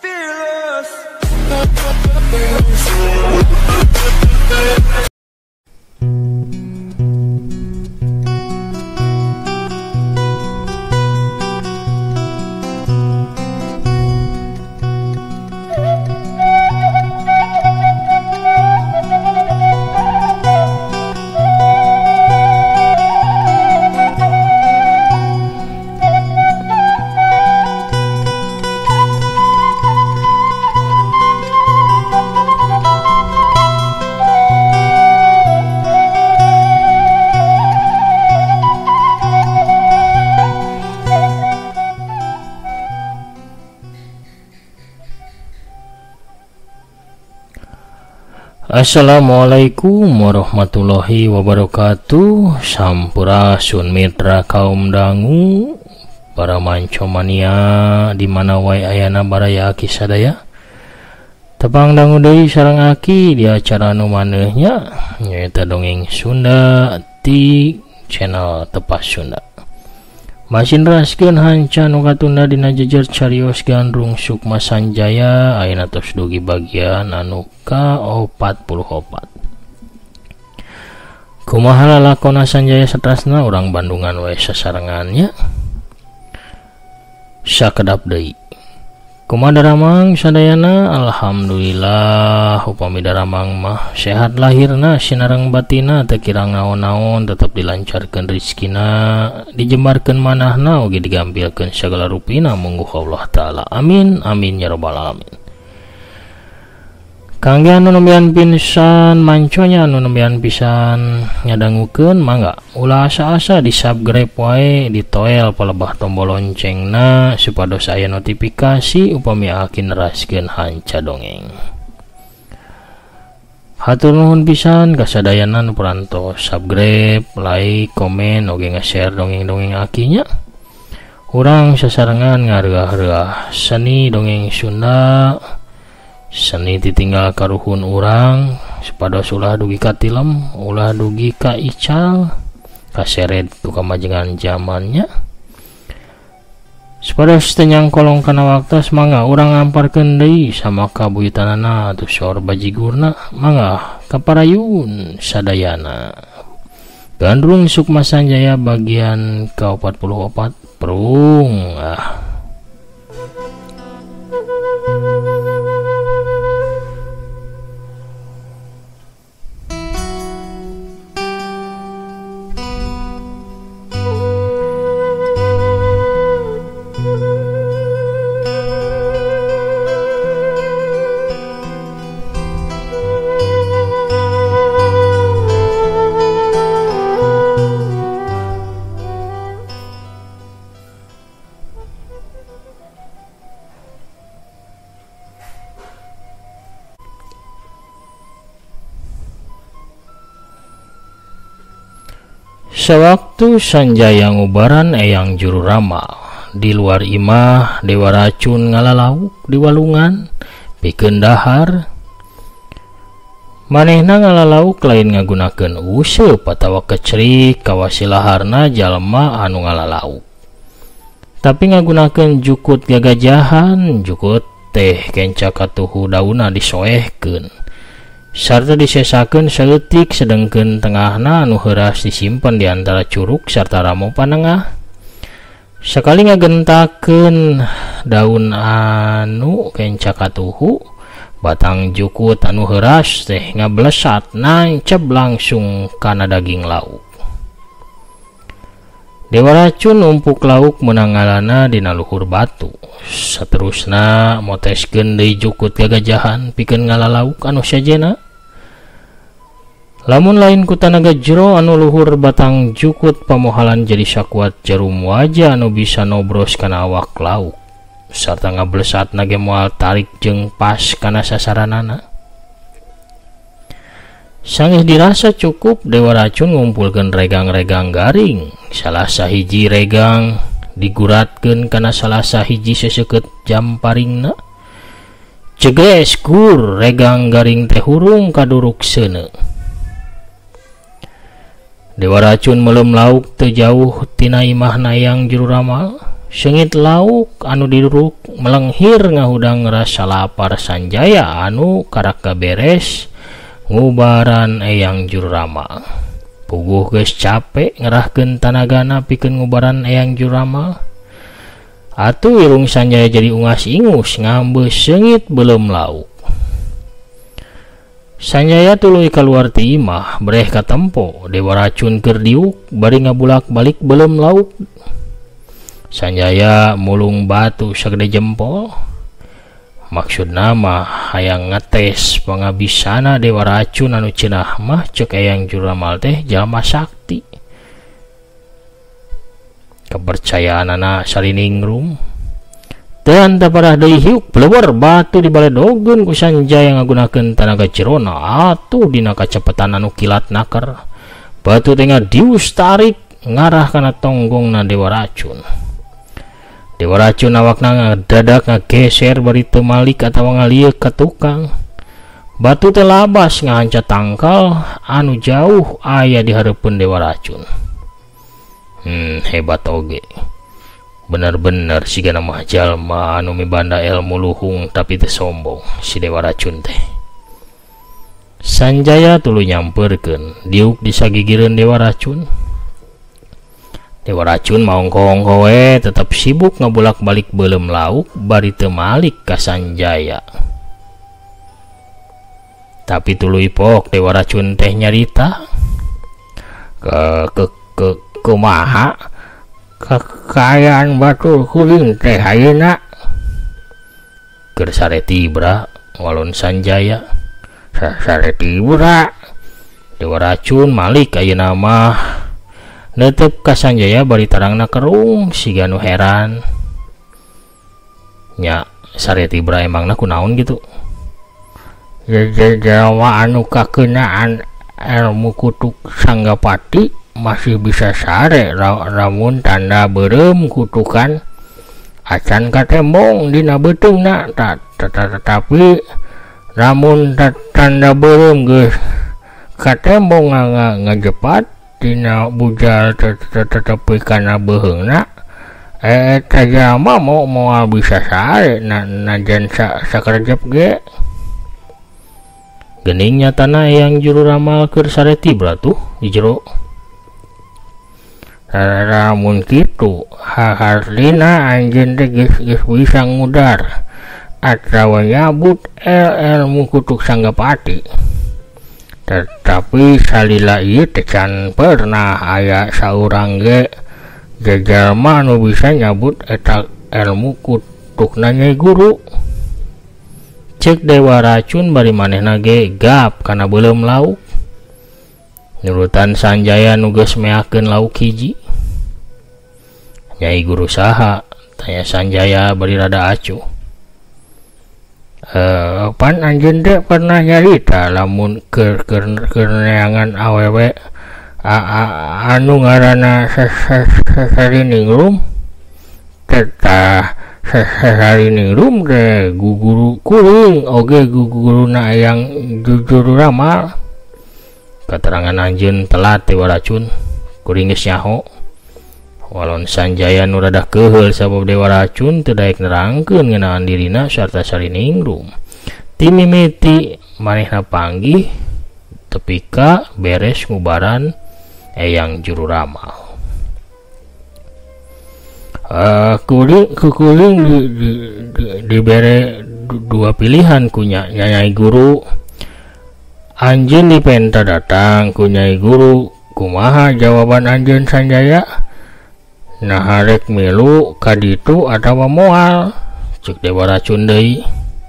fearless. Assalamualaikum warahmatullahi wabarakatuh. Sampurasun mitra kaum dangu, para mancomania dimana wae ayana baraya aki sadaya. Tepang dangu deui sareng aki di acara nu manehnya nyaeta dongeng Sunda ti channel Tepas Sunda. Masin raskeun hanca nu katunda dina jejer carios gandrung Sukma Sanjaya ayeuna tos dugi bagian anu ka-44. Kumaha lalakonna Sanjaya satrasna urang Bandungan wae sasarengannya. Sakedap deui. Kumaha daramang sadayana? Alhamdulillah upami daramang mah sehat lahirna sinareng batina teu kirang naon-naon tetep dilancarkeun rezekina dijembarkeun manahna oge digampilkeun sagala rupina mungguh Allah taala amin amin ya rabbal alamin. Kangge anu nembean pisan manconya anu nembean pisan ngadangukeun mangga ulah asa-asa di subscribe wae ditoel palebah tombol loncengna supados aya notifikasi upami aki neraskeun hanca dongeng. Hatur nuhun pisan kasadayana nu parantos subscribe, like, komen oge nge-share dongeng-dongeng akinya. Urang sasarengan ngareah-reah seni dongeng Sunda, seni ditinggal karuhun urang supados ulah dugi ka tilem, ulah dugi ka ical, kaseret tu kamajengan zamannya. Supados teu nyangkolong kana waktos mangga urang ngamparkeun deui sama kabuyutanana atuh sor bajigurna mangga kaparayun sadayana. Gandrung Sukma Sanjaya bagian ke-44 perung Sewaktu Sanjaya ngubaran eyang juru ramal di luar imah dewa racun ngalalauk di walungan pikeun dahar. Manehna ngalalauk lain ngagunakeun useup atawa kecrik kawasilaharna jalma anu ngalalauk, tapi ngagunakeun jukut gagajahan. Jukut teh kenca katuhu dauna disoehkeun sarta disesakeun saeutik sedengkeun tengahna anu heuras disimpen di antara curug sarta ramo panengah. Sakali ngagentakeun daun anu kenca katuhu, batang jukut anu heuras teh ngablesat nancep langsung kana daging lauk. Dewa racun umpuk lauk menangalana dina luhur batu. Saterusna moteskeun deui jukut gagajahan pikeun ngalalauk anu sajena. Lamun lain ku tanaga jero anu luhur batang jukut pamohalan jadi sakuat jarum wajah anu bisa nobros kana awak lauk sarta ngablesat nage moal tarik jeung pas kana sasaranana. Sanggeus dirasa cukup, dewa racun ngumpulkeun regang-regang garing. Salah sahiji regang diguratkeun kana salah sahiji seseukeut jamparingna. Ceges gur regang garing teh hurung kaduruk seuneu. Dewa racun melem lauk teu jauh tina imahna yang juru ramal. Sengit lauk anu diruk melenghir ngahudang rasa lapar Sanjaya anu karaka beres ngubaran Eyang Jururama. Puguh geus capek ngerahkeun tanagana pikeun ngubaran Eyang Jururama. Atuh irung Sanjaya jadi ungas ingus ngambeus sengit belum lauk. Sanjaya tuluy kaluar ti imah breh katempo Dewa Racun keur diuk bari ngabulak balik belum lauk. Sanjaya mulung batu sagede jempol. Maksudna mah hayang ngetes pangabisana Dewa Racun anu cenah mah ceuk Eyang Jururama teh jalma sakti. Kepercayaanana sariningrum. Dan taparah deui hiuk pelewar batu di baledogeun ku Sanjaya ngagunakeun tanaga cerona atuh dina kacepetan anu kilat nakar. Batu teh dius tarik ngarah kana tonggongna Dewa Racun. Dewa Racun awakna ngadadak ngageser bari teu malik atawa ngalieuk ka tukang. Batu teh labas ngahanca tangkal anu jauh aya di hareupeun Dewa Racun. Hebat oge. Bener-bener siga nama jalma anu mibanda ilmu luhung tapi teu sombong si Dewa Racun teh. Sanjaya tuluy nyamperkeun diuk disagigireun Dewa Racun. Dewa Racun maongko-ongko we tetep sibuk ngabulak-balik belum lauk bari teu malik ka Sanjaya. Tapi tuluy pok Dewa Racun teh nyarita kumaha kekayaan batu kuring teh ayeuna. Keur sareti bra walon Sanjaya. Sareti bra. Dewa Racun malik ayeuna mah neuteup ka Sanjaya bari tarangna kerung siga nu heran. Nya sareti bra emangna kunaon gitu? Jawa anu kakeunaan ilmu kutuk Sanggapati masih bisa sare ramun tanda berem kutukan acan katembong dina beutungna tapi ramun tanda berem geus katembong ngajepat dina bujal tetapi kana beheungna eta jalma mau bisa sare najan sakarejep ge. Geuning nyatana Eyang Jururama keur sareti bra tuh di jero. Ramun kitu harlina anjeun teh geus bisa ngudar atawa nyabut ilmu kutuk Sanggapati. Tetapi salila ieu teh can pernah aya saurang ge jalma anu bisa nyabut eta ilmu kutukna Nyai Guru. Cek Dewa Racun bari manehna ge gap kana belum lauk. Nurutan Sanjaya nu geus meakeun lauk hiji. Nyai Guru saha? Tanya Sanjaya bari rada acuh. Pan anjeun teh pernah nyarita lamun keur neangan awewe anu ngaranna Sariningrum. Tah Sariningrum teh guguru kuring oge guguruna Eyang Jururama. Keterangan anjeun telat Dewa Racun kuring geus nyaho. Walon Sanjaya nu rada keheul sabab Dewa Racun teu daek nerangkeun ngeunaan dirina sarta Sariningrum. Ti mimiti manehna panggih tepika beres ngubaran Eyang Jururama. Kuring dibere dua pilihan ku Nyai Guru. Anjeun dipenta datang ku Nyai Guru. Kumaha jawaban anjeun Sanjaya? Nah harek milu kaditu atawa moal, cek Dewa Racun deui.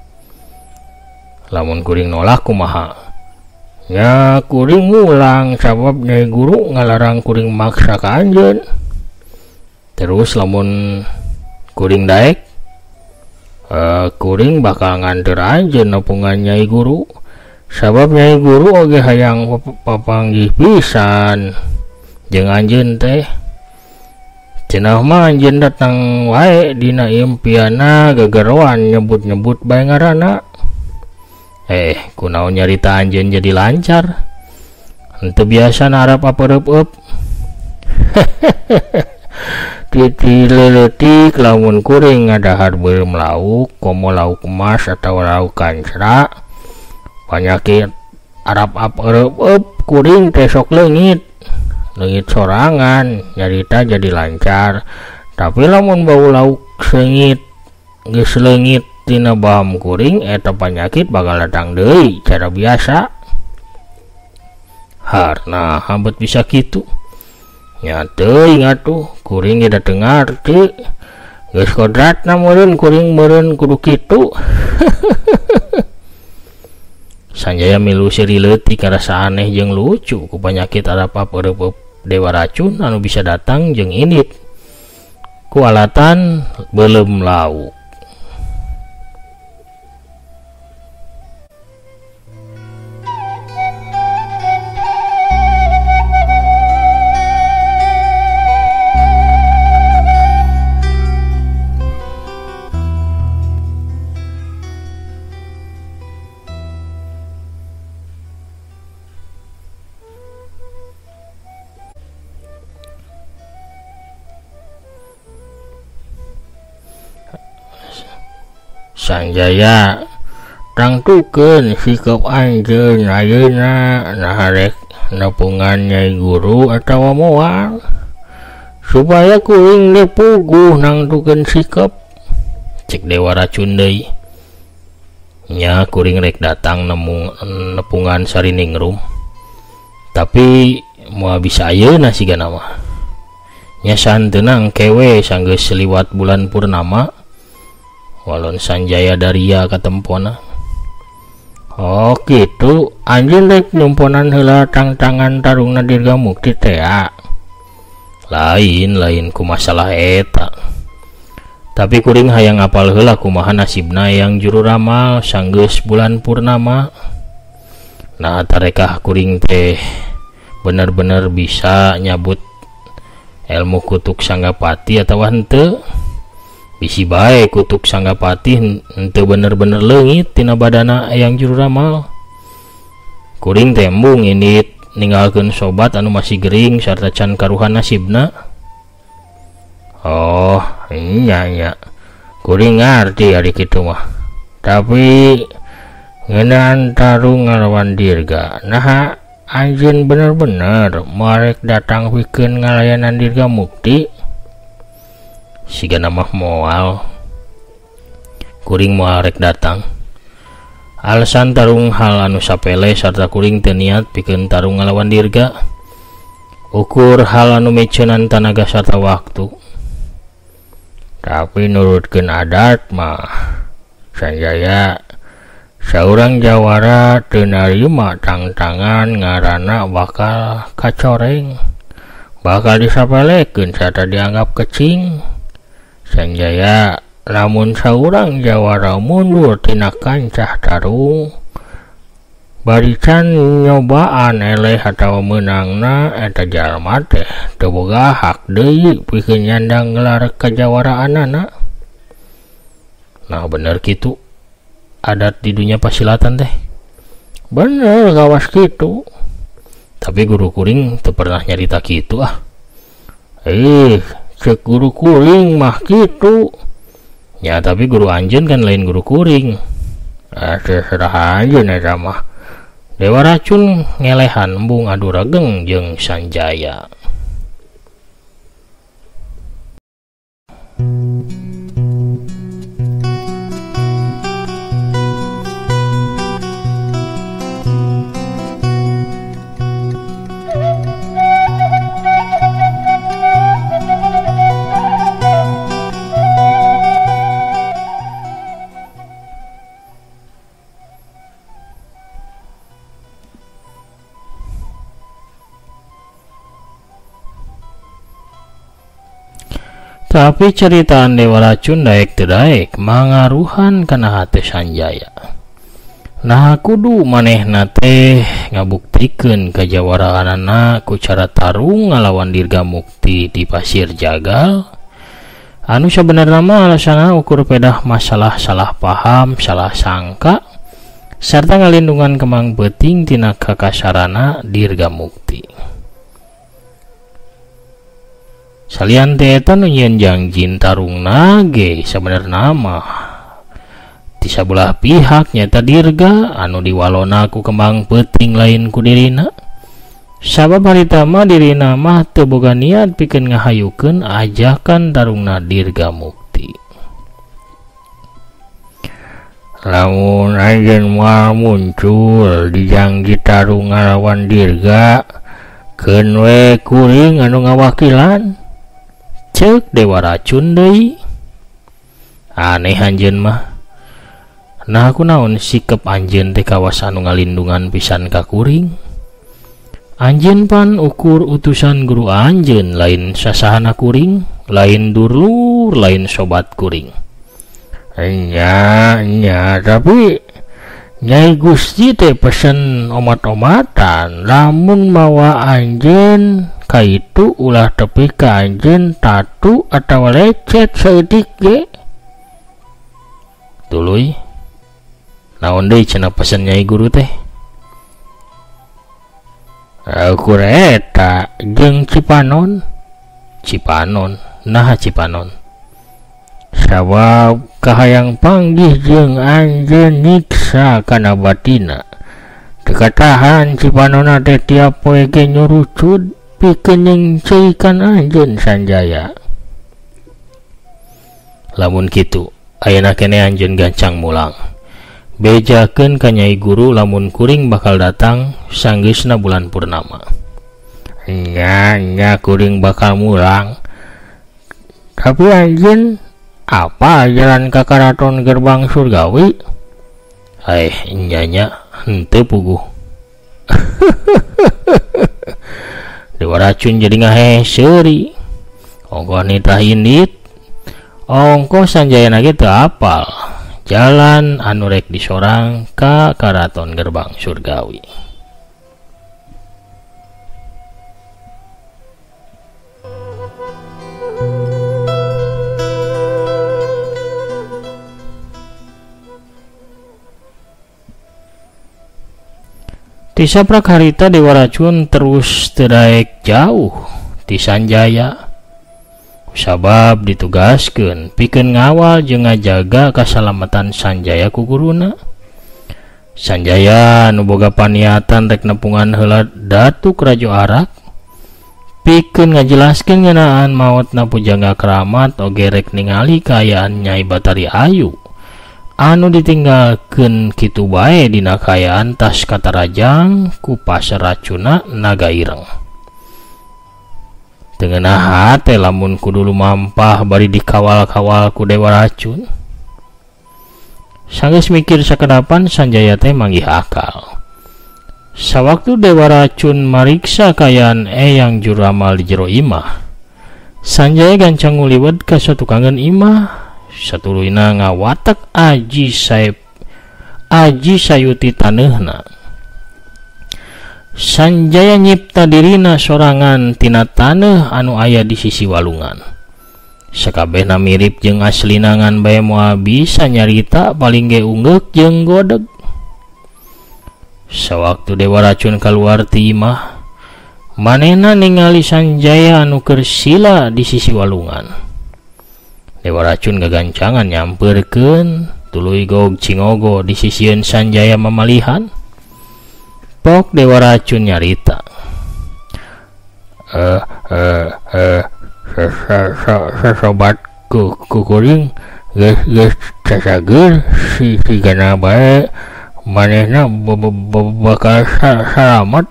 Lamun kuring nolak kumaha? Ya kuring ngulang sabab Nyai Guru ngalarang kuring maksa ka anjeun. Terus lamun kuring daek, kuring bakal nganter anjeun nepungan Nyai Guru. Sabab Nyai Guru oge hayang papanggih pisan jeung anjeun teh. Cenah mah anjeun datang wae dina impianna gegeroan nyebut-nyebut bae ngaranna. Kunaon nyarita anjeun jadi lancar? Henteu biasa narap apareup-eup. Titi-leletik lamun kuring ngadahar beureum lauk, komo lauk emas atau lauk kancra. Panyakit arap-ap eueup kuring teh sok leungit sorangan, nyarita jadi lancar. Tapi lamun bau lauk sengit geus leungit tina baham kuring, eta panyakit bakal datang deui cara biasa. Harna habet bisa kitu. Nya teuing atuh kuring ge dengar teu geus kodratna meureun kuring meureun kudu kitu. Sanjaya milu seri leutik karasa aneh jeung lucu ku panyakit arap-ap eueup dewa racun anu bisa datang jeung indit ku alatan beuleum lauk. Sanjaya tangtukeun sikap anjeun ayeuna naharek nepungan Nyai Guru atawa moal supaya kuring teh puguh nangtukeun sikap. Cek dewa racun deui. Nya kuring rek datang nepungan sariningrum. Tapi moal bisa ayeuna sigana mah. Nya santeuna engkewe sanggeus liwat bulan purnama. Walon Sanjaya Daria katempona. Oh gitu, anjeun rek nyumponan heula tang-tangan tarungna Dirga Mukti teh. Lain ku masalah eta. Tapi kuring hayang apal heula kumaha nasibna yang juru ramal sanggeus bulan purnama. Nah tarekah kuring teh bener-bener bisa nyabut ilmu kutuk Sanggapati atawa henteu? Bisi bae kutuk Sanggapati henteu bener-bener leungit tina badana yang juru ramal. Kuring tembung indit ninggalkeun sobat anu masih gering sarta can karuhan nasibna. Oh nya kuring ngarti ari kitu mah. Tapi ngeunaan tarung ngalawan Dirga, naha anjeun bener-bener marek datang pikeun ngalayanan Dirga Mukti? Sigana mah moal kuring moal rek datang. Alasan tarung hal anu sapele sarta kuring teu niat pikeun tarung ngalawan Dirga. Ukur hal anu meceunaan tanaga sarta waktu. Tapi nurutkeun adat mah Sanjaya saurang jawara teu narima tang-tangan ngaranna bakal kacoreng, bakal disapelekeun sarta dianggap kecing. Sanjaya lamun saurang jawara mundur tina kancah tarung barican nyobaan eleh atawa menangna, eta jalma teh teu boga hak deui pikeun nyandang gelar kajawaraanana. Nah bener kitu adat di dunia pasilatan teh. Bener gawas kitu. Tapi guru kuring teu pernah nyarita kitu ah. Cek guru kuring mah gitu. Ya tapi guru anjeun kan lain guru kuring. Terserah anjeun eta mah. Dewa racun ngelehan embung adu rageng jeung Sanjaya. Tapi ceritaan Dewa Racun daek teu daek mangaruhan kana hate Sanjaya. Nah kudu manehna teh ngabuktikeun kajawaraanana ku cara tarung ngalawan Dirga Mukti di Pasir Jagal. Anu sabenerna mah alasanna ukur pedah masalah salah paham, salah sangka, sarta ngalindungan kemang peuting tina kakasarana Dirga Mukti. Salian eta nu nyieun jangjin tarungna ge sabenerna mah ti sabelah pihak nyata dirga anu diwalona ku kembang peuting lain ku dirina. Sabab harita mah dirina mah teu boga niat pikeun ngahayukeun ajakan tarungna dirga mukti. Lamun anjeun moal muncul di janji tarung ngalawan dirga, keun we kuring anu ngawakilan. Ceuk Dewa Racun deui. Aneh anjeun mah. Nah kunaon sikep anjeun teh kawas anu ngalindungan pisan ka kuring? Anjeun pan ukur utusan guru anjeun lain sasahana kuring, lain dulur, lain sobat kuring. Nya, tapi Nyai Gusti teh pesen omat-omatan, lamun mawa anjeun kaitu ulah tepi ka anjeun tatu atawa lecet saeutik ge. Tuluy, naon deui cenah pesen Nyai Guru teh? Ukur eta jeung Cipanon. Nah Cipanon. Sabab kahayang panggih jeung anjeun nyiksa kana batina. Teu katahan Cipanonna teh tiap poe ge nyurucud pikeun nyengceukan anjeun Sanjaya. Lamun kitu, ayeuna kene anjeun gancang mulang. Bejakeun ka Nyai Guru lamun kuring bakal datang sanggeusna bulan purnama. Nya kuring bakal mulang. Tapi anjeun apa jalan ka karaton gerbang surgawi? Nya henteu puguh. Dewa Racun jadi ngaheseuri. Ongkoh nitah indit. Ongkoh Sanjayana ge teu apal jalan anu rek disorang ka karaton gerbang surgawi. Ti saprak harita Dewa Racun terus teraek jauh ti Sanjaya. Sabab ditugaskeun pikeun ngawal jeung ngajaga kasalamatan Sanjaya ku guruna. Sanjaya anu boga paniatan rek nepungan heula Datuk Rajo Arak pikeun ngajelaskeun ngeunaan maotna Pujangga Kramat oge rek ningali kaayaan Nyai Batari Ayu anu ditinggalkeun kitu bae dina kaayaan tas katarajang ku pasar racuna Naga Ireng. Tengenah hate lamun kudu lumampah bari dikawal-kawal ku Dewa Racun. Sanggeus mikir sakedapan Sanjaya teh manggih akal. Sawaktu Dewa Racun mariksa kaayaan eyang juramal di jero imah, Sanjaya gancang nguliwet ka suatu kangen imah. Satuluyna ngawatek aji sayuti taneuhna. Sanjaya nyipta dirina sorangan tina taneuh anu aya di sisi walungan. Sakabehna mirip jeung aslina ngan bae moal bisa nyarita paling ge unggeuk jeung godeg. Sawaktu Dewa Racun kaluar ti imah, manehna ningali Sanjaya anu keur sila di sisi walungan. Dewa Racun gagancangan nyampeurkeun, tuluy gog cingogo di sisieun Sanjaya mamalihan. Pok Dewa Racun nyarita. Sobat kuring geus cacageun si gana bae manehna bakal salamet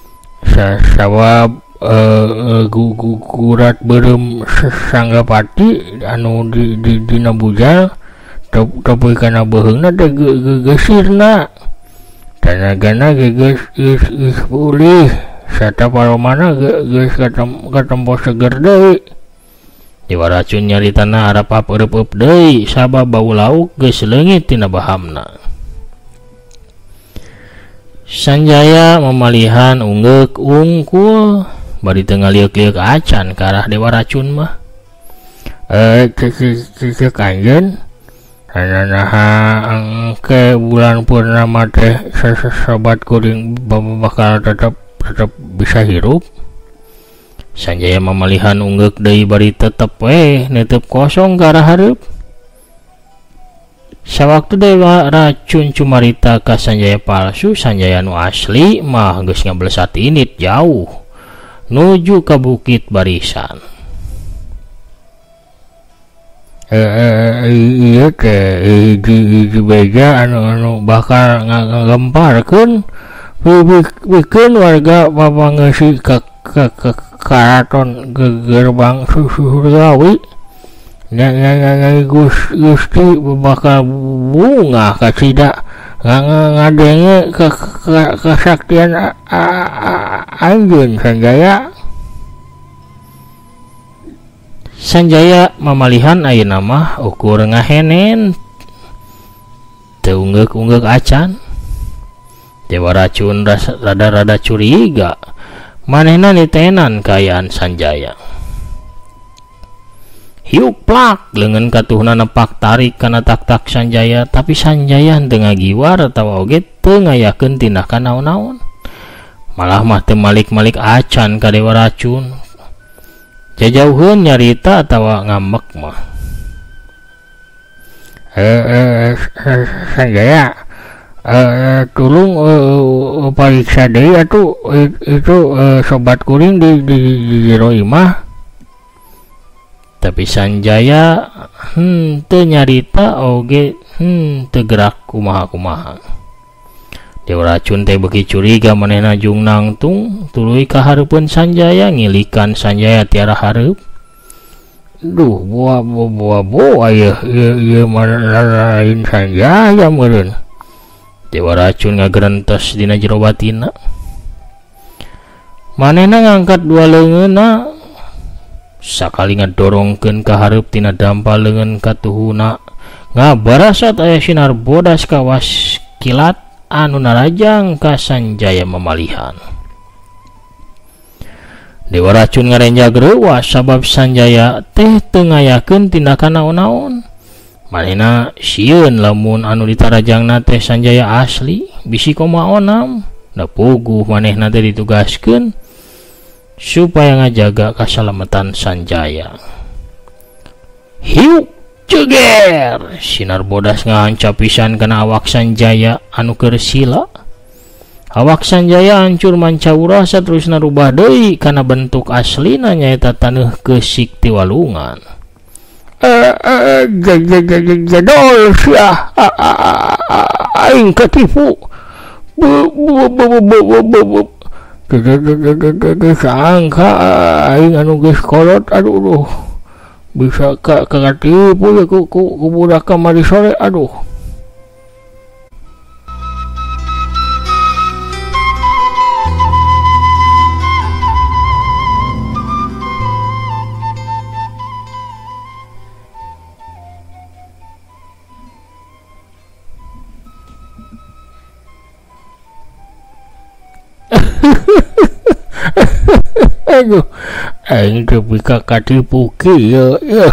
sabab gurat beureum Sanggapati anu dina bujal tapi kana beuheungna teh geusirna. Tanagana geus pulih sarta paromana geus katempo seger deui. Dewa Racun nyaritana arep apeup-eup deui sabab bau lauk geus leungit tina bahamna. Sanjaya mamalihan unggeuk ungkul bari teu ngaliuk-liuk acan ka arah Dewa Racun mah. Cek anjeun ke bulan purnama teh sobat kuring bakal tetap bisa hirup. Sanjaya mamalihan unggek deui bari tetep netep kosong ke arah hareup. Sawaktu Dewa Racun cumarita ka Sanjaya palsu, Sanjaya nu asli mah geus ngablesat init jauh nuju ka Bukit Barisan. Iya teh hiji beja anu bakal ngagemparkeun bikin warga papangeusi ka karaton gerbang surgawi. Gusti bakal bunga kasida ngadenge kesaktian anjeun Sanjaya. Sanjaya mamalihan ayeuna mah ukur ngahenen teu unggek acan. Dewa Racun rada curiga manehna nitenan kaayaan Sanjaya. Hiuk plak leungeun katuhna nepak tarik kana tak-tak Sanjaya, tapi Sanjaya teu ngagiwar atawa oge teu ngayakeun tindakan naon-naon. Malah mah teu malik-malik acan ka Dewa Racun. Jajauheun nyarita atawa ngambek mah. Sanjaya, tulung pariksa deui atuh itu sobat kuring di jero imah. Tapi Sanjaya teu nyarita oge teu gerak kumaha-kumaha. Dewa Racun teh beuki curiga manehna jung nangtung tuluy ka hareupeun Sanjaya ngilikan Sanjaya tiara hareup. Duh, boa ieu mah lain Sanjaya meureun. Dewa Racun ngagerentos dina jero batina. Manehna ngangkat dua leungeunna sakali ngadorongkeun ka hareup tina dampal leungeun katuhuna ngabarasat aya sinar bodas kawas kilat anu narajang ka Sanjaya mamalihan. Dewa Racun ngarenjag reuwas sabab Sanjaya teh teu ngayakeun tindakan naon-naon. Manehna sieun lamun anu ditarajangna teh Sanjaya asli bisi komaonam. Da puguh manehna teh ditugaskeun supaya ngajaga kasalamatan Sanjaya. Hiuk ceger sinar bodas ngahancap pisan kana awak Sanjaya anu keur sila. Awak Sanjaya hancur mancaura saterusna rubah deui kana bentuk aslina nyaeta taneuh keusik ti walungan. Jadol sia aing katipu. Sangka aing anu geus kolot aduh bisa katipu ya ku budak kamari sore aduh. Aduh, aing teu bisa katipu kieu yeuh.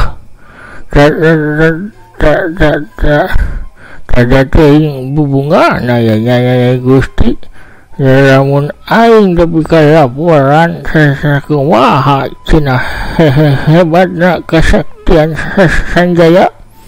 Tada teuing bubungana ya Nyai Gusti. Lamun aing teu bisa laporan sakumaha cenah hebatna kesaktian Sanjaya.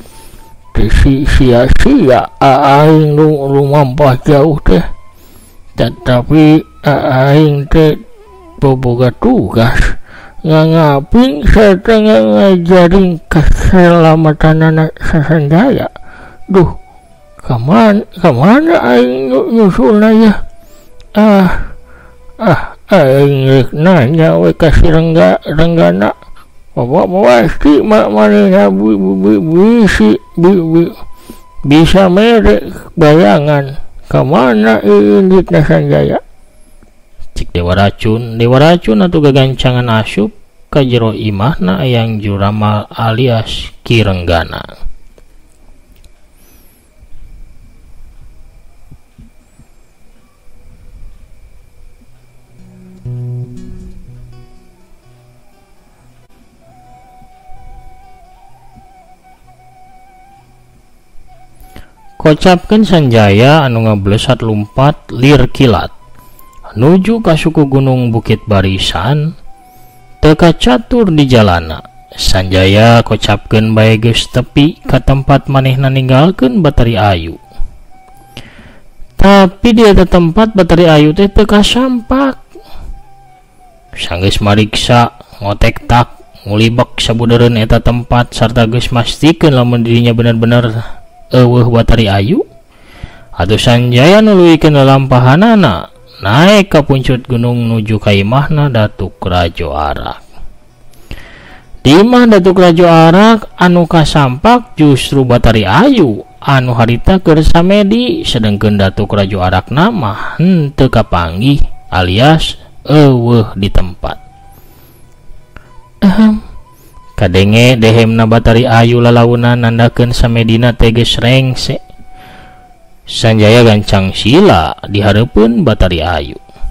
Sia-sia aing lumampah jauh teh. Tetapi aing teh boboga tugas ngaping serta ngajarin keselamatan anak Sanjaya. Duh, kamana aing nyusulna ya? Aing nanya we kasih renggana. Pasti manehna bisa merek bayangan kamana inditna Sanjaya. Cik Dewa Racun atuh gagancangan asup ka jero imahna ayang juramal alias Ki Renggana. Kocapkeun Sanjaya anu ngablesat lumpat lir kilat nuju ka suku gunung Bukit Barisan teka catur di jalana. Sanjaya kocapkeun bae geus tepi ka tempat manehna ninggalkeun Batari Ayu. Tapi di eta tempat Batari Ayu teh teu kasampak. Sanggeus mariksa ngotek tak ngulibak sabudeureun eta tempat sarta geus mastikeun lamun dirinya bener-bener eueuh Batari Ayu. Atuh Sanjaya nuluykeun lalampahanana naik ka puncut gunung nuju ka imahna Datuk Rajo Arak. Di imah Datuk Rajo Arak anu kasampak justru Batari Ayu anu harita keur samedi, sedengkeun Datuk Rajo Arak nama henteu kapanggih alias eueuh di tempat. Kadenge dehemna Batari Ayu lalaunan nandakeun samedina teh geus rengse. Sanjaya gancang sila di hareupeun Batari Ayu.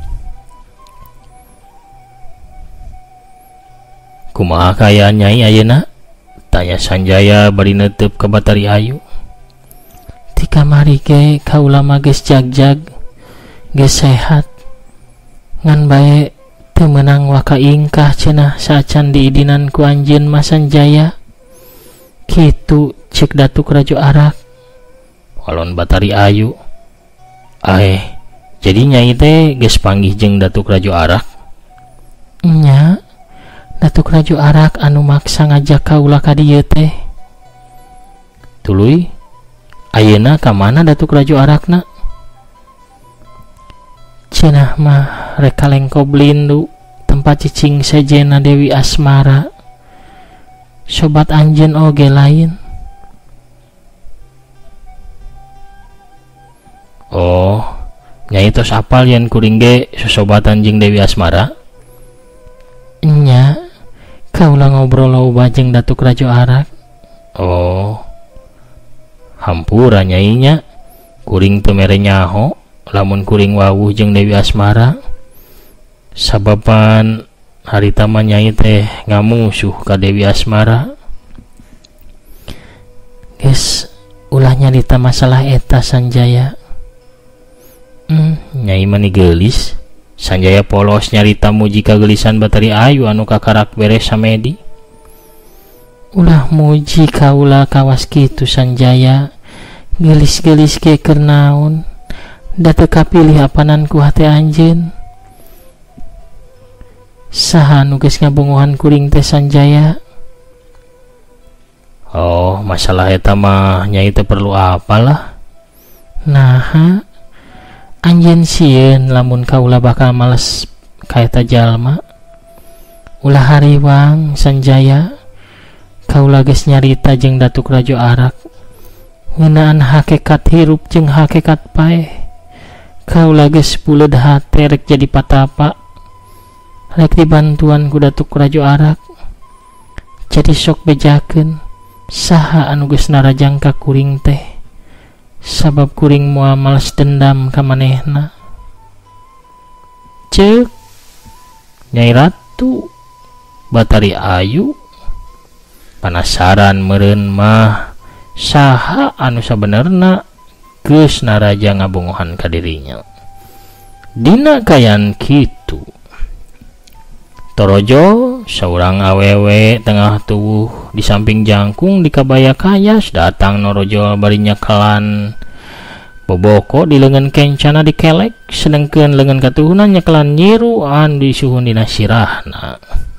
Kumaha kaya Nyai ayeuna? Tanya Sanjaya bari neuteup ka Batari Ayu. Ti kamari ge kaula mah geus jagjag, geus sehat. Ngan bae teu meunang waka ingkah cenah saacan diidinan ku anjeun mah Sanjaya. Kitu ceuk Datuk Rajo Arak. Walon Batari Ayu. Jadi Nyai teh geus panggih jeung Datuk Rajo Arak? Nya, Datuk Rajo Arak anu maksa ngajak kaula ka dieu teh. Tuluy, ayeuna ka mana Datuk Rajo Arakna? Cenah mah rek ka Lengko Blindu, tempat cicing sejena Dewi Asmara. Sobat anjeun oge lain. Oh, Nyai tos apal yen kuring ge sosobatan jeung Dewi Asmara? Nya, kaula ngobrol loba jeung Datuk Rajo Arak. Oh, hampura Nyai nya, kuring teu mere nyaho lamun kuring wawuh jeung Dewi Asmara. Sababan harita mah Nyai teh ngamusuh ka Dewi Asmara. Geus ulah nyarita masalah eta Sanjaya. Nyai mani gelis. Sanjaya polos nyarita muji kagelisan Batari Ayu anu kakarak beres samedi. Ulah muji kaula kawas kitu Sanjaya. Gelis-gelis ke keur naon? Da teu kapilih apanan ku hate anjeun. Saha anu geus ngabongohan kuring teh Sanjaya? Oh, masalah eta mah Nyai teh perlu apalah. Naha? Anjeun sieun lamun kaula bakal males ka eta jalma. Ulah hariwang Sanjaya, kaula geus nyarita jeung Datuk Rajo Arak ngeunaan hakikat hirup jeung hakikat paeh. Kaula geus buleud hate rek jadi patapa, rek dibantuan ku Datuk Rajo Arak. Jadi sok bejakeun saha anu geus narajang ka kuring teh. Sabab kuring moal males dendam ka manehna. Ceuk Nyai Ratu Batari Ayu panasaran meureun mah saha anu sabenerna geus naraja ngabongohan ka dirinya. Dina kayan kitu torojo saurang awewe tengah tubuh di samping jangkung di kabaya kayas datang norojo bari nyekelan boboko di leungeun kencana dikelek sedengkeun leungeun katuhunan nyekelan nyiruan di suhun dina sirahna.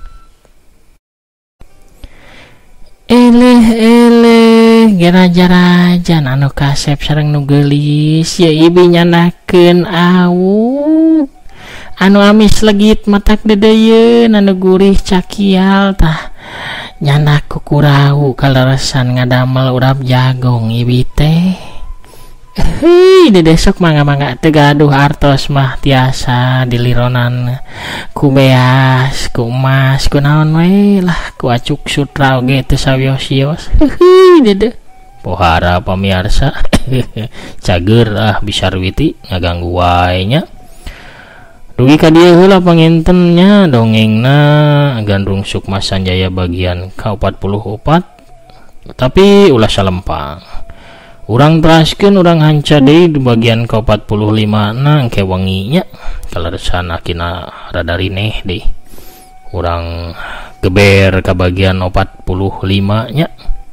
Eleh geraja-raja anu kasep sareng nu geulis ya ibi nyanakeun awuk anu amis legit matak dedeyeun anu gurih cakial tah nyanak kukurau kaleresan ngadamel urap jagong ibi teh. Dedesok mangga-mangga teu gaduh artos mah tiasa dilironan ku beas ku emas ku naon we lah ku acuk sutra oge teu sawios-wios. Dede pohara pamirsa cager bisa ruwiti ngaganggu wae nya. Dugi ka dieu heula pangintennya dongengna Gandrung Sukma Sanjaya bagian ke-44 tapi ulah salempang. Urang teraskeun urang hanca deui di bagian ke-45 na engke wengi nya kaleresan akina rada rineh deui. urang geber ke bagian 45 nya.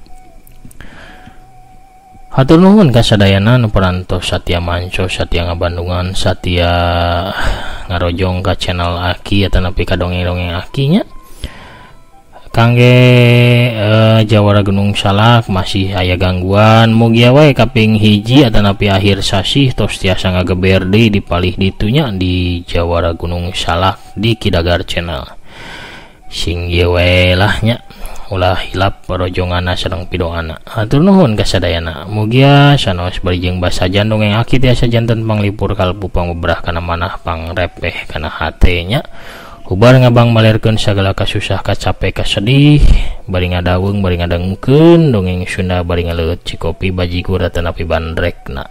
Hatur nuhun kasadayana nu parantos satia manco, satia ngabandungan, satia ngarojong ka channel Aki atau nepi ka dongeng-dongeng Aki nya. Kangge Jawara Gunung Salak masih aya gangguan, mugi wae kaping hiji atau nepi akhir sasih tos tiasa ngageber deui dipalih ditunya di Jawara Gunung Salak di Kidagar channel. Sing ieu wae lah nya. Ulah hilap rojongana sareng pidoana. Hatur nuhun kasadayana. Mugia sanos barijeng basa dongeng Aki tiasa janten panglipur kalbu pangbebrah kana manah pangrepeh kana hate nya. Hubar ngabang malerkeun sagala kasusah kacape kasedih, bari ngadaweung bari ngadengkeun dongeng Sunda bari ngaleut cikopi bajigur atanapi bandrekna.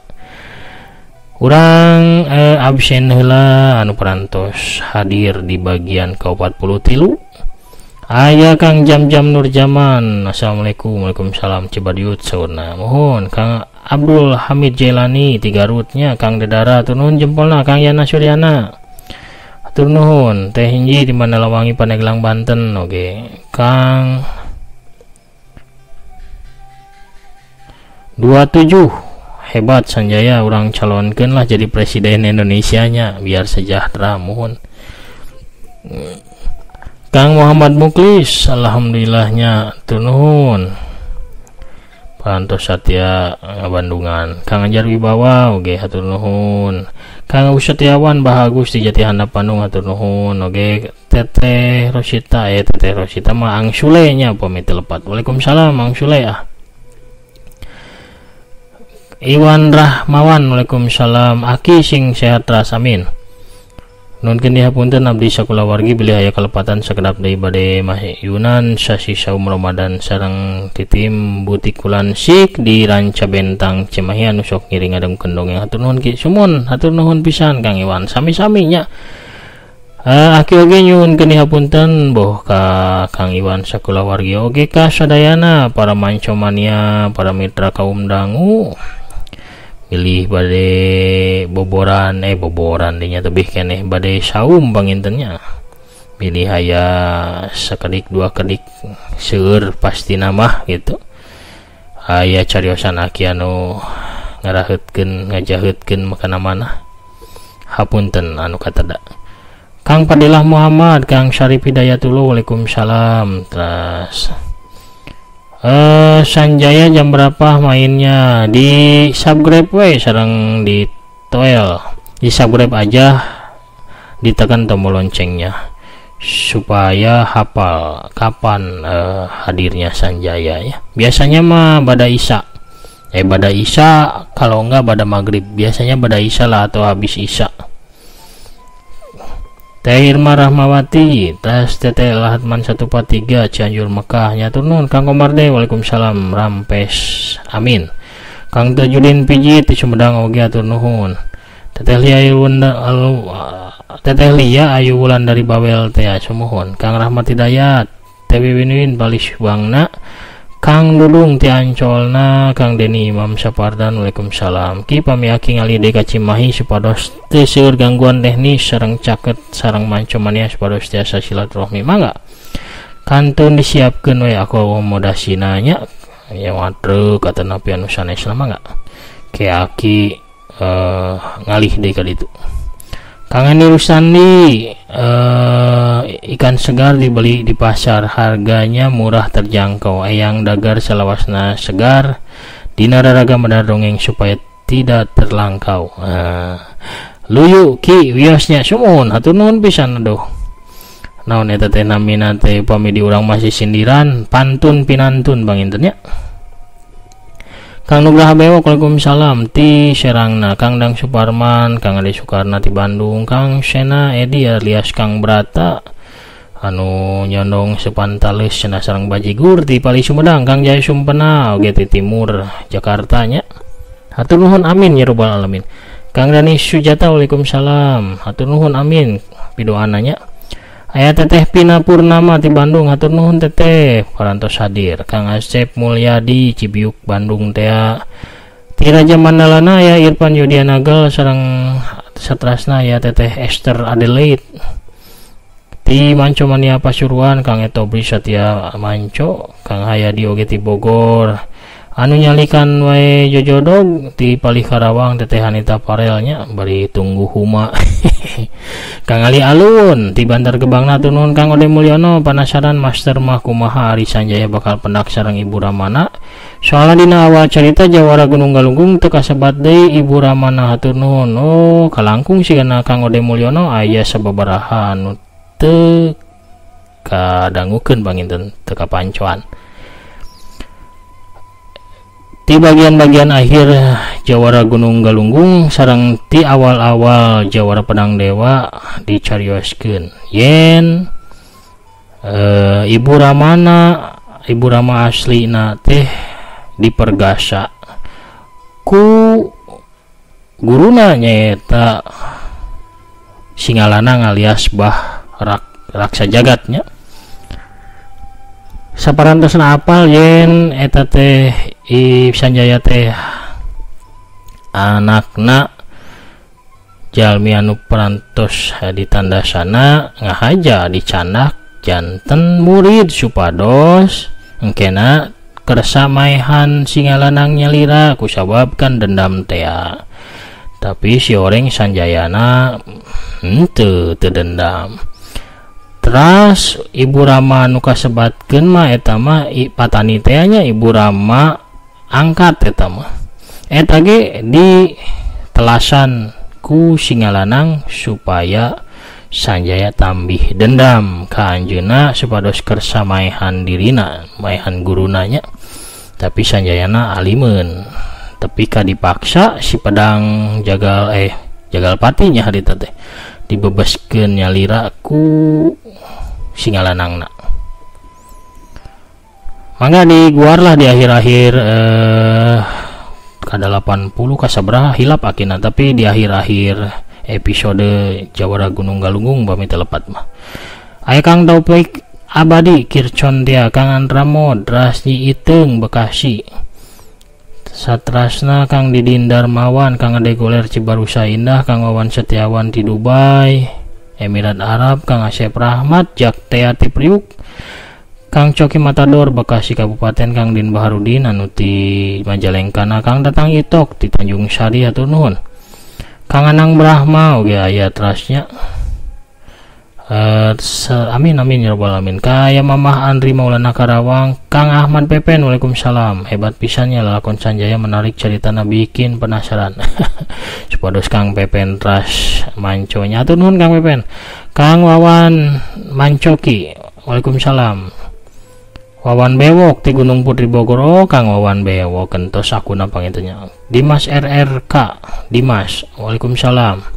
Urang absen heula anu parantos hadir di bagian ke-43. Aya Kang Jam-Jam Nurjaman. Assalamualaikum. Waalaikumsalam Cibadiut saurna. Mohon Kang Abdul Hamid Jailani 3 rutnya. Kang Dedara atur nuhun jempolna. Kang Yana Suryana atur nuhun. Teh Hinji di mana Lawangi Pandeglang Banten. Oke. Kang 27 hebat Sanjaya, urang calonkeun lah jadi presiden Indonesia nya biar sejahtera. Mohon Kang Muhammad Muklis, alhamdulillahnya turnuhun. Parantos Satya Bandungan. Kang Anjar Wibawa oge hatur nuhun. Kang Agus Setiawan Bahagus di Jati Handap Bandung hatur nuhun. Oge Teteh Rosita Teteh Rosita mah Ang Sule nya pamit telepat. Waalaikumsalam Ang Sule ah. Iwan Rahmawan waalaikumsalam. Aki sing sehat ras amin. Nun kendi hapunten abdi sakulawargi bilih aya kalepatan sakedap deui bade mahyunan sasi saum Ramadan sareng titim butik kulan sik di Ranca Bentang Cimahi anu sok ngiring ngadengkeun dongeng. Hatur nuhun ki sumun, hatur nuhun pisan Kang Iwan. Sami-sami nya. Aki oge nyuwun kendi hapunten boh ka Kang Iwan sakulawargi oge ka sadayana para mancomania, para mitra kaum dangu. Pilih bade boboran dinya tebih keneh bade saum pangintennya. Pilih aya sakedik dua kedik seueur pasti nama gitu. Aya cariosan Aki anu ngaraheutkeun ngajaheutkeun makana manah. Hapunten anu katada. Kang Fadilah Muhammad, Kang Syarif Hidayatullah waalaikumsalam. Terus Sanjaya jam berapa mainnya? Di subscribe we sareng di toel. Di subscribe aja, ditekan tombol loncengnya supaya hafal kapan hadirnya Sanjaya ya. Biasanya mah pada Isya. Pada Isya, kalau enggak pada maghrib. Biasanya pada Isya lah atau habis Isya. Teh Irma Rahmawati, Tas Teteh Lahatman 143 Cianjur Mekah nyatur nuhun. Kang Komarde waalaikumsalam Rampes amin. Kang Tajudin Pijit di Sumedang oge atur nuhun. Teteh Lia Ayu Wulan dari Bawel teh sumuhun. Kang Rahmat Hidayat Teh Wiwin Balis Bangna. Kang Dudung ti Ancolna, Kang Deni Imam Sapardan waalaikumsalam. Ki pamiaki ngalide ka Cimahi supados teu seueur gangguan teknis sareng caket sareng mancomania supados tiasa silaturahmi mangga. Kantun disiapkeun we akomodasina nya ya watre kata napi anu sanes mangga. Ke Aki ngalih deui ka ditu. Kang Eni Rusandi ikan segar dibeli di pasar, harganya murah terjangkau. Eyang dagar selawasna segar dina raraga medar dongeng supaya tidak terlangkau. Luyu ki wiosnya sumuhun hatur nuhun pisan aduh. Naon eta teh namina teh upami di urang masih sindiran pantun pinantun banginten nya. Kang Nugraha Bewok waalaikumsalam ti Serangna. Kang Dang Suparman, Kang Ade Soekarna ti Bandung, Kang Sena Edi alias Kang Brata anu nyondong sepantales cenah sareng bajigur ti Pali Sumedang, Kang Jaya Sumpena oge ti timur Jakarta nya. Hatur nuhun amin ya rabbal alamin. Kang Dani Sujata waalaikumsalam. Hatur nuhun amin pidoana nya. Aya Teteh Pina Purnama ti Bandung, hatur nuhun Teteh parantos hadir. Kang Asep Mulyadi Cibiuk Bandung teh. Ti Raja Mandalana aya Irfan Yudianagal sareng satrasna aya Teteh Esther Adelaide. Ti Ti Manco Mania Pasuruan Kang Etobri Satya Manco, Kang Hayadi oge ti Bogor, anu nyalikan wae jojodog ti Palih Karawang Teteh Hanita Parelnya bari tunggu huma. Kang Ali Alun ti Bantar Gebang Naturun Kang Ode Mulyono penasaran master mah kumaha Ari Sanjaya bakal pendak sareng Ibu Ramana. Soalnya dina awal cerita Jawara Gunung Galunggung teu kasebat deui Ibu Ramana hatur nuhun. Oh, kalangkung sigana Kang Ode Mulyono aya sababaraha anu teu kadangukeun banginten teu kapancoan. Ti bagian-bagian akhir Jawara Gunung Galunggung sareng ti awal-awal Jawara Pedang Dewa dicarioskeun yen Ibu Rama aslina teh dipergasa ku guruna nyaeta Singalanang alias Bah Raksa Jagatnya. Saparantosna apal yen eta teh Sanjaya teh anakna jalmi anu perantos ditandasana ngahaja dicandak janten murid supados engkena kersa maehan Singalanang nyalira kusababkan dendam tea. Tapi si orang Sanjayana henteu teu dendam. Teras Ibu Rama nu kasebatkeun mah eta mah patani teh nya Ibu Rama angkat eta mah. Eta ge ditelasan ku Singalanang supaya Sanjaya tambih dendam ka anjeunna supados kersa maehan dirina, maehan gurunanya. Tapi Sanjayana alimeun. Tapi ka dipaksa si pedang jagal patinya harita teh dibebaskeun nyalira ku Singalanangna. Mangga diguarlah di akhir-akhir kada 80 kasabraha hilap akina, tapi di akhir-akhir episode Jawara Gunung Galunggung bami telepat mah. Aya Kang Taufik Abadi Kircon dia Kang Andramod Rasni Iteung Bekasi. Satrasna Kang Didin Darmawan Kang Ade Goler Cibarusa Indah Kang Wawan Setiawan di Dubai Emirat Arab Kang Asep Rahmat Jak Teati Priuk Kang Coki Matador Bekasi Kabupaten Kang Din Baharudin anu ti Majalengkana Kang Datang Itok di Tanjung Sari hatur nuhun. Kang Anang Brahma oge aya trasnya. Amin amin ya rabbal alamin. Kaya Mamah Andri Maulana Karawang Kang Ahmad Pepen Waalaikumsalam. Hebat pisannya lalakon Sanjaya menarik ceritana bikin penasaran. Supados Kang Pepen tras manconya atur nuhun Kang Pepen. Kang Wawan Mancoki Waalaikumsalam. Wawan Bewok ti Gunung Putri Bogor. Oh, Kang Wawan Bewok kentos akuna pangintennya. Dimas RRK Dimas Waalaikumsalam.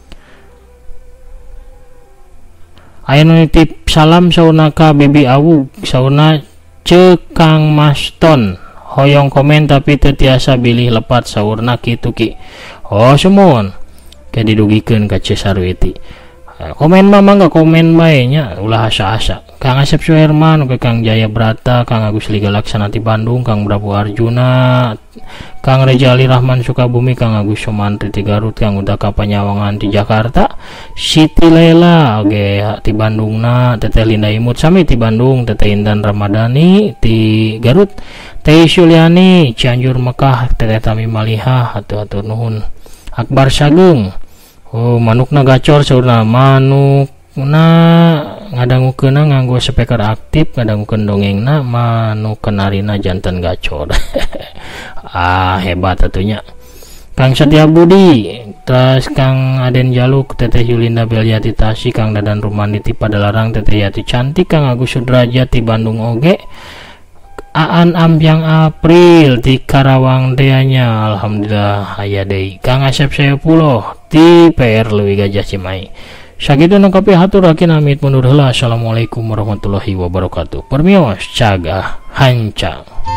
Aya nitip salam sauna ka Bibi Awu sauna Cekang Maston hoyong komen tapi teu tiasa bilih lepat saurna kitu ki. Oh sumun ke didugikeun ka Cesarwiti. Komen mah mangga komen bae nya ulah asa-asa. Kang Asep Suherman ke Kang Jaya Brata Kang Agus Liga Laksana ti Bandung Kang Prabu Arjuna Kang Rejali Rahman Sukabumi Kang Agus Sumantri ti Garut Kang Udaka Panyawangan ti Jakarta Siti Lela oge ti Bandungna Teteh Linda Imut sami ti Bandung Teteh Indan Ramadhani ti Garut Teh Suliani Cianjur Mekah Teteh Tami Maliha hatur nuhun. Akbar Sagung oh manukna gacor saurna manuk na ngadangukeun nganggo speaker aktif ngadangukeun dongengna manukeun arina janten gacor. Hebat atunya. Kang Satya Budi terus Kang Aden Jaluk Teteh Yulinda Beliati Tasi Kang Dadan Rumani ti Padalarang Teteh Yati Cantik Kang Agus Sudrajat ti Bandung oge Aan Ambyang April di Karawang deanya alhamdulillah aya deui. Kang Asep Sayapuloh ti PR Leuwi Gajah Cimahi. Sakitu nangkapi hatur rakin amit mundur heula. Assalamualaikum warahmatullahi wabarakatuh. Permios cagah hancang.